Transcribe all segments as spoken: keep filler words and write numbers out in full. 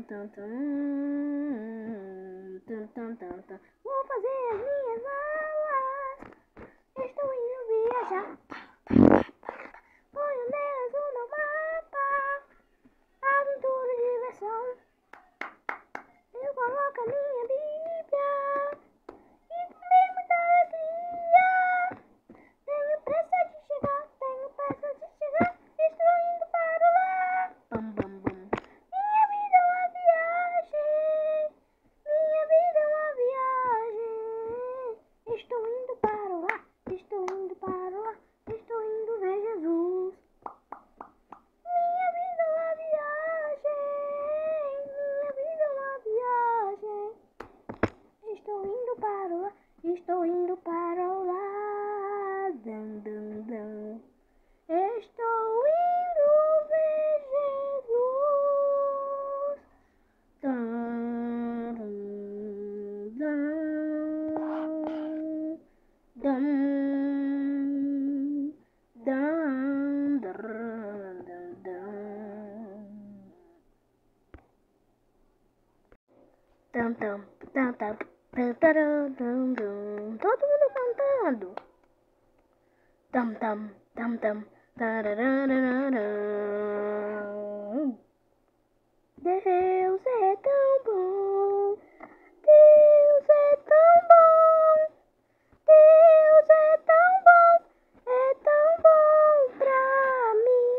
tum, tum, tum, tum, tum. Vou fazer as minhas malas. Estou indo viajar. Ponho nelas o meu mapa. Aventura e diversão. Eu coloco a minha Bíblia. E também muita alegria. Tenho pressa de chegar. Tenho pressa de chegar. Estou indo para lá. Bam, bam, bam. Minha vida é uma viagem. Minha vida é uma viagem. Estou indo para lá. Estou indo para lá. Estou indo ver Jesus. Minha vida é uma viagem. Minha vida é uma viagem. Estou indo para lá. Estou indo para lá. Dum, dum, dum. Estou indo ver Jesus. Dum, dum, dum, dum, dum, dum, dum. Tam, tam, tam, tam, tam, taram, tam, tam. Todo mundo cantando. Tam, tam, tam, tam, tarararararam. Deus é tão bom. Deus é tão bom. Deus é tão bom. É tão bom pra mim.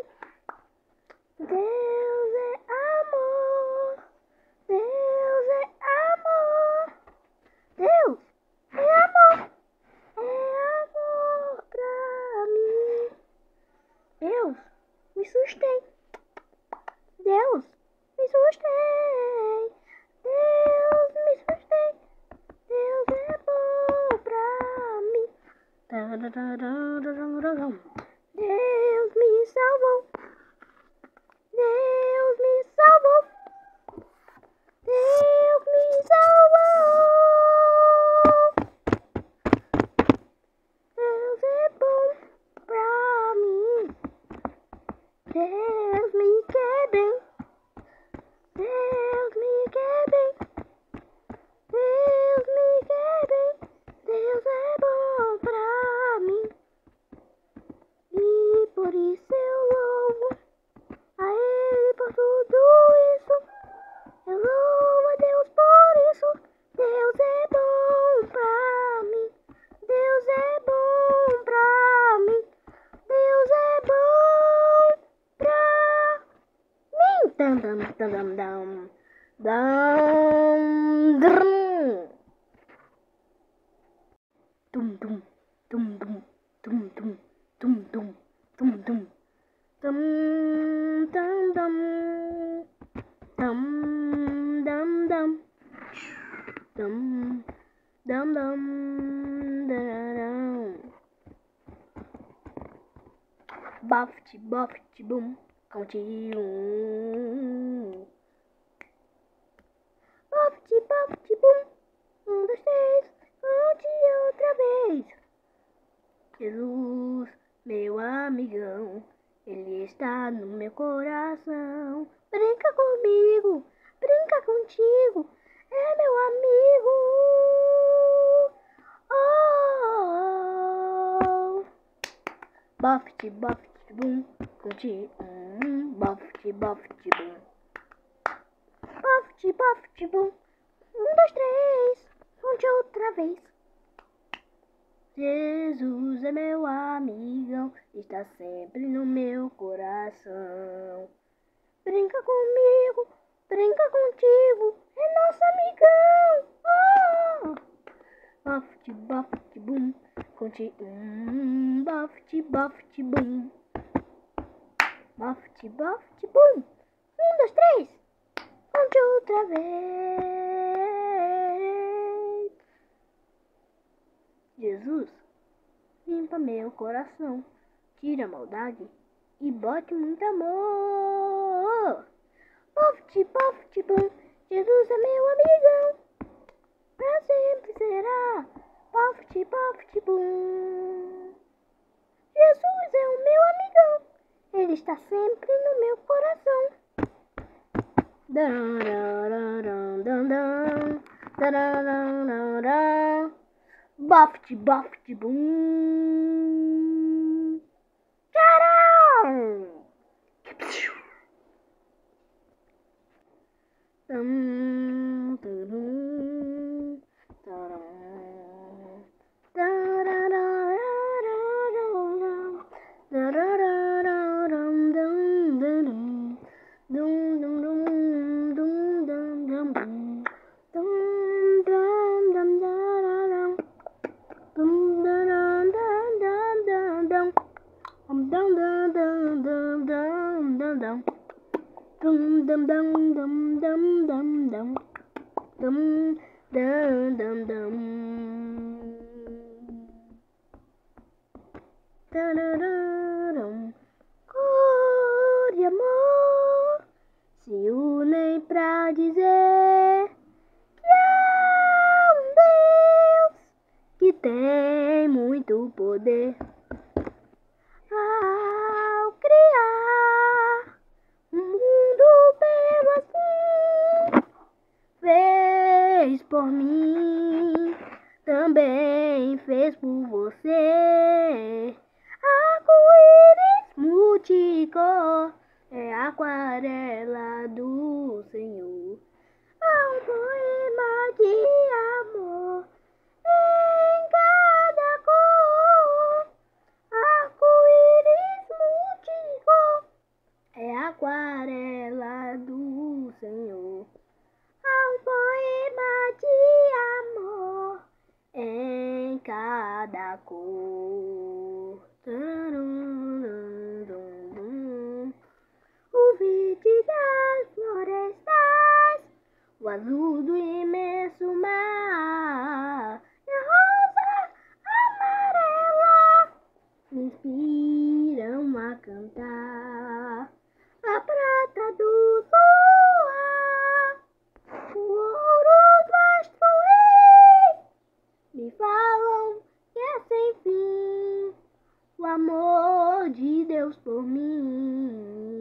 Deus é amor. Deus é amor. Deus é amor. É amor pra mim. Deus me sustém. Deus me sustém. Deus me sustém. Deus é bom pra mim. Deus me salvou. Deus me salvou. Deus me salvou. Deus é bom pra mim. Deus me quer bem. Deus me quer bem. Deus me quer bem. Deus é bom pra mim. E por isso eu louvo a Ele por tudo isso. Eu louvo a Deus por isso. Deus é bom pra mim. Deus é bom pra mim. Deus é bom pra mim. Dam, dam, dam, dam, dam. Dam, drum. Tum, tum, tum, tum, tum, tum, tum, tum, tum, tum. Dum, dum, dum. Dum, dum, dum. Dum, dum, dum, dum. Buffet, buffet, boom. Conte um. Buffet, buffet, boom. Um, dois, três. Conte outra vez. Jesus, meu amigão, Ele está no meu coração. Brinca comigo, brinca contigo, é meu amigo. Oh, buffet, buffet, boom, conte um. Buffet, buffet, boom. Buffet, buffet, boom. Um, dois, três. Conte outra vez. Jesus é meu amigão, está sempre no meu coração. Brinca comigo, brinca contigo, é nosso amigão. Oh! Buffet, buffet, boom, conte um. Buffet, buffet, boom. Buffet, buffet, boom. Um, dois, três. Conte outra vez. Jesus, limpa meu coração, tira a maldade e bote muito amor. Buffet, buffet, bom, Jesus é meu amigão, pra sempre será. Buffet, buffet, bom. Jesus é o meu amigão, Ele está sempre no meu coração. Buffet, buffet, boom. Tcharam! Dum, dum, Dum dum dum dum dum dum dum dum dum dum dum Tararam. Cor e amor se unem pra dizer que há um Deus que tem muito poder ao criar um mundo belo assim. Fez por mim, também fez por você. Arco-íris multicor é a aquarela do Senhor. Há um poema de amor em cada cor. Arco-íris multicor é a aquarela do Senhor. Há um poema de amor em cada cor. O verde das florestas, o azul do imenso mar e a rosa amarela me inspiram a cantar. A prata do luar, o ouro do astro-rei me falam que é sem fim o amor de Deus por mim.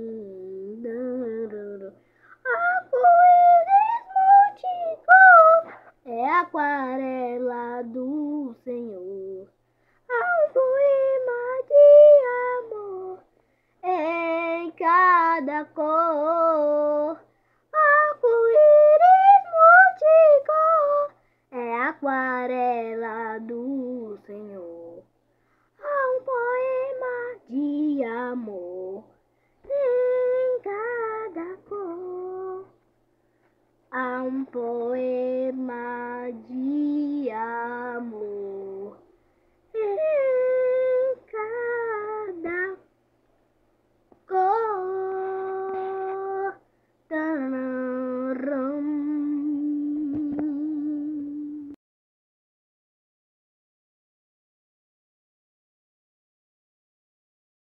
Arco-íris multicor é a aquarela do Senhor. Há um poema de amor em cada cor. Arco-íris multicor é a aquarela do Senhor. Há um poema de amor em cada cor. Há um poema